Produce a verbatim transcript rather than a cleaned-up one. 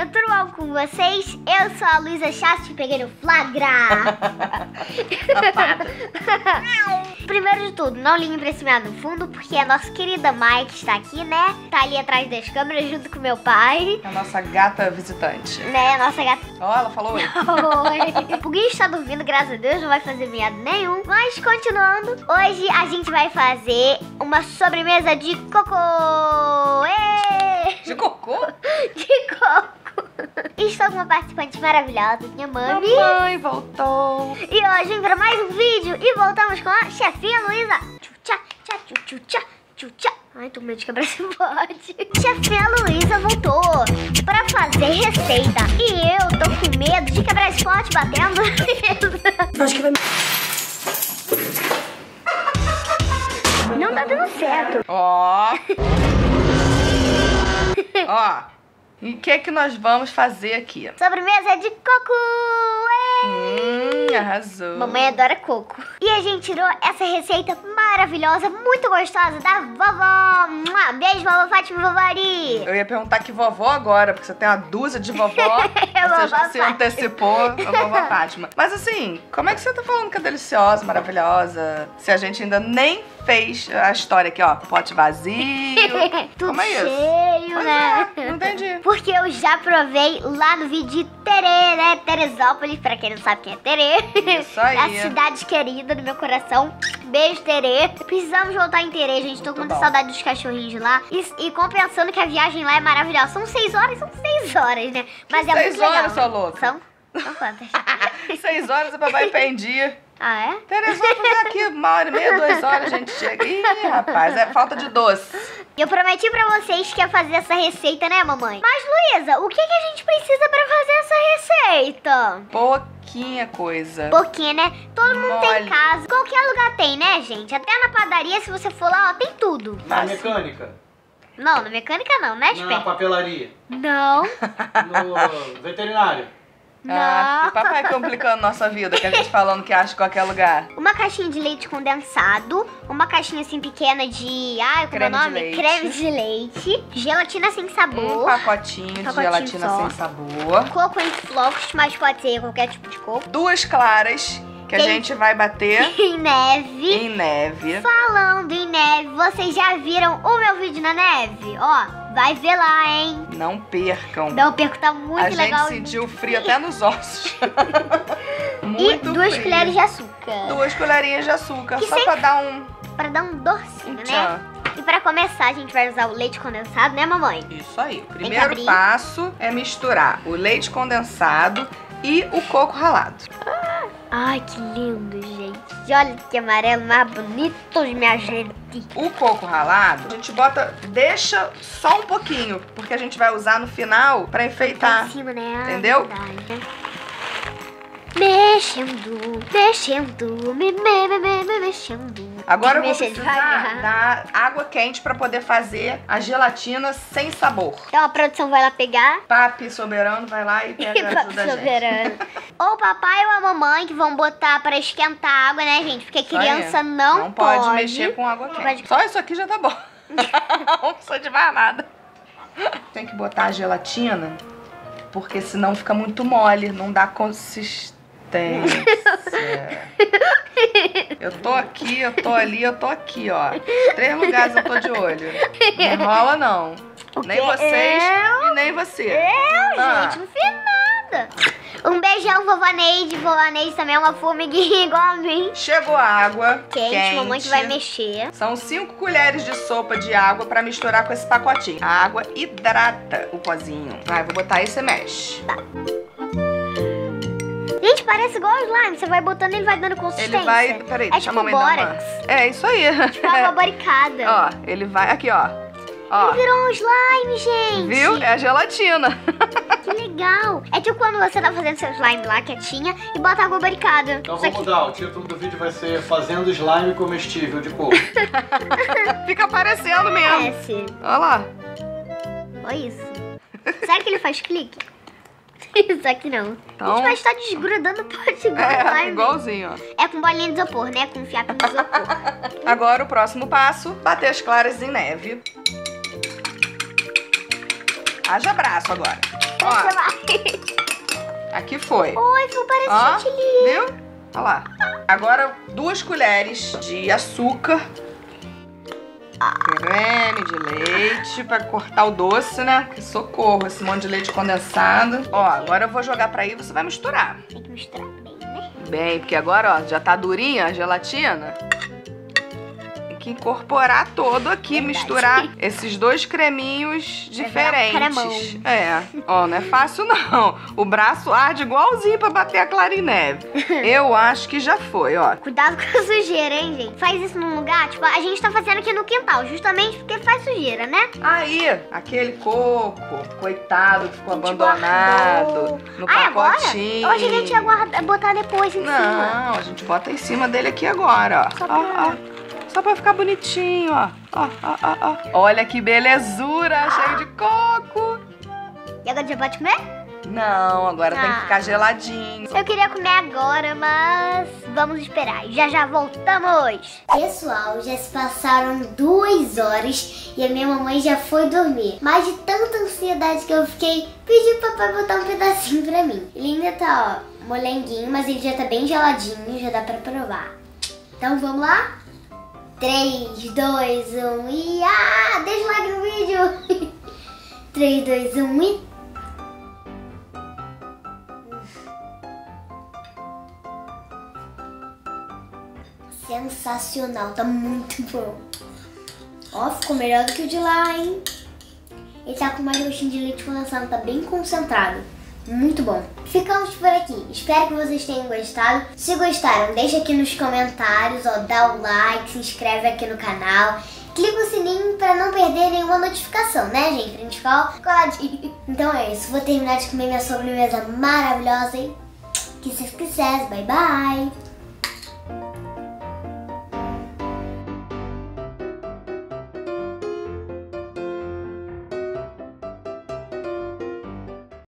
tudo bom com vocês? Eu sou a Luísa Chato, te peguei no flagra. Primeiro de tudo, não liguem pra esse meado no fundo, porque a nossa querida Mike está aqui, né? Tá ali atrás das câmeras junto com meu pai. A nossa gata visitante. Né, a nossa gata... Ó, oh, ela falou oi. Oi. O Gui está dormindo, graças a Deus, não vai fazer meado nenhum. Mas, continuando, hoje a gente vai fazer uma sobremesa de cocô. Ê! De cocô? De coco. Estou com uma participante maravilhosa, minha mãe. Mamãe voltou. E hoje para mais um vídeo e voltamos com a chefinha Luísa. Tchá, tchá, tchá, tchá, tchá, tchá. Ai, tô com medo de quebrar esse pote. Chefinha Luísa voltou para fazer receita. E eu tô com medo de quebrar esse pote batendo. Acho que vai... Não tá dando certo. Ó. Ó. E o que é que nós vamos fazer aqui? Sobremesa de coco. Hum, arrasou. Mamãe adora coco. E a gente tirou essa receita maravilhosa, muito gostosa da vovó. Mua, beijo, vovó Fátima e vovó Ari. Eu ia perguntar que vovó agora, porque você tem uma dúzia de vovó. Você Vovó já se Fátima. antecipou a vovó Fátima. Mas assim, como é que você tá falando que é deliciosa, maravilhosa, se a gente ainda nem fez a história aqui, ó? Pote vazio. Tudo Como é isso? cheio, Pois né? é, não entendi. Porque eu já provei lá no vídeo de Terê, né? Teresópolis, pra quem não sabe quem é Terê. Isso aí. É a cidade querida do meu coração. Beijo, Terê. Precisamos voltar em Terê, gente. Tô com Muito muita bom. saudade dos cachorrinhos de lá. E, e compensando que a viagem lá é maravilhosa. São seis horas, são seis horas, né? Mas é seis muito legal. horas, sua louca? São? São quantas? Seis horas é papai entendi. Ah, é? Teresópolis é aqui, uma hora e meia, duas horas a gente chega. Ih, rapaz, é falta de doce. Eu prometi pra vocês que ia fazer essa receita, né, mamãe? Mas, Luísa, o que, que a gente precisa pra fazer essa receita? Pouquinha coisa. Pouquinho, né? Todo mundo tem Mole. em casa. Qualquer lugar tem, né, gente? Até na padaria, se você for lá, ó, tem tudo. Na mecânica, Não, na mecânica não, né, na Esper? papelaria, Não, no veterinário. Ah, não. e papai complicando nossa vida, que a gente falando que acha em qualquer lugar. Uma caixinha de leite condensado, uma caixinha assim pequena de... Ai, como é o Creme de nome? leite. Creme de leite. Gelatina sem Um sabor. pacotinho de Pacotinho gelatina só. sem sabor. Coco em flocos, mas pode ser qualquer tipo de coco. Duas claras que a Tem- gente vai bater Em neve. em neve. Falando em neve, vocês já viram o meu vídeo na neve? Ó, vai ver lá, hein? Não percam. Não perco, tá muito a legal. gente sentiu frio até nos ossos. E Muito duas frio. colheres de açúcar. Duas colherinhas de açúcar, Que só sem- pra dar um Pra dar um docinho, né? tchan. E pra começar, a gente vai usar o leite condensado, né, mamãe? Isso aí. O que primeiro abrir. passo é misturar o leite condensado e o coco ralado. Ai, que lindo, gente. Olha que amarelo mais bonito, minha gente. O coco ralado, a gente bota, deixa só um pouquinho, porque a gente vai usar no final pra Tá enfeitar. em cima, né? Ah, Entendeu? verdade, né? Mexendo, mexendo, me, me, me, me, me mexendo. Agora eu vou Mexer precisar devagar. da água quente pra poder fazer a gelatina sem sabor. Então a produção vai lá pegar. Papi soberano vai lá e pega a ajuda a gente. Soberano. Ou o papai ou a mamãe que vão botar pra esquentar a água, né, gente? Porque Isso aí. criança não, Não pode, mexer com água Não quente. pode- Só isso aqui já tá bom. Não precisa de mais nada. Tem que botar a gelatina, porque senão fica muito mole, não dá consistência. Eu tô aqui, eu tô ali, eu tô aqui, ó. Três lugares eu tô de olho. Não enrola, não. O Nem quê? vocês Eu? e nem você. Eu, Ah. gente, não fiz nada. Um beijão, vovó Neide. Vovó Neide também é uma formiguinha igual a mim. Chegou a água Quente, quente. mamãe que vai mexer. São cinco colheres de sopa de água pra misturar com esse pacotinho. A água hidrata o pozinho. Vai, vou botar aí e você mexe. Gente, parece igual o slime. Você vai botando e ele vai dando consistência. Ele vai... Peraí, É deixa tipo a mamãe dar bórax. uma... É, isso aí. Tipo água barricada. Ó, ele vai... Aqui, ó. Ó, Virou um slime, gente. viu? É a gelatina. Que legal. É tipo quando você tá fazendo seu slime lá, quietinha, e bota água barricada. Então Só vou que- mudar, o título do vídeo vai ser Fazendo Slime Comestível de Coco. Fica aparecendo mesmo. Parece. Olha lá. Olha isso. Será que ele faz clique? Só que não. Então- Gente, mas tá desgrudando o pote igual É, slime. igualzinho, ó. É com bolinha de isopor, né? Com fiapinho de isopor. Agora o próximo passo, bater as claras em neve. Haja braço agora. Deixa Ó, mais. aqui foi. Oi, foi parece Ó, chantilly. viu? Olha lá. Agora, duas colheres de açúcar. Creme de leite pra cortar o doce, né? Que socorro, esse monte de leite condensado. Ó, agora eu vou jogar pra aí e você vai misturar. Tem que misturar bem, né? Bem, porque agora, ó, já tá durinha a gelatina. Tem que incorporar todo aqui, Verdade. Misturar esses dois creminhos diferentes. cremão. É, ó, não é fácil não. O braço arde igualzinho pra bater a clara em neve. Eu acho que já foi, ó. Cuidado com a sujeira, hein, gente? Faz isso num lugar, tipo, a gente tá fazendo aqui no quintal, justamente porque faz sujeira, né? Aí, aquele coco, coitado, que ficou A gente abandonado guardou. no Ai, pacotinho. agora? Eu achei que a gente ia guardar, botar depois em cima. Não, a gente bota em cima dele aqui agora, ó. Só Ó, pra- ó. Só pra ficar bonitinho, ó. Ó, ó, ó, ó. Olha que belezura, cheio de coco. E agora já pode comer? Não, agora tem que Ah. ficar geladinho. Eu queria comer agora, mas vamos esperar. Já já voltamos. Pessoal, já se passaram duas horas e a minha mamãe já foi dormir. Mas de tanta ansiedade que eu fiquei, pedi pro papai botar um pedacinho pra mim. Ele ainda tá, ó, molenguinho, mas ele já tá bem geladinho, já dá pra provar. Então vamos lá? três, dois, um e... Ah, deixa o like no vídeo! três, dois, um e... Sensacional, tá muito bom. Ó, ficou melhor do que o de lá, hein? Ele tá com mais gostinho de leite condensado, tá bem concentrado. Muito bom. Ficamos por aqui. Espero que vocês tenham gostado. Se gostaram, deixa aqui nos comentários, ó, dá o like, se inscreve aqui no canal. Clica o sininho pra não perder nenhuma notificação, né, gente? Pra gente ficar coladinho. Então é isso. Vou terminar de comer minha sobremesa maravilhosa, hein? Que se quiser. Bye, bye.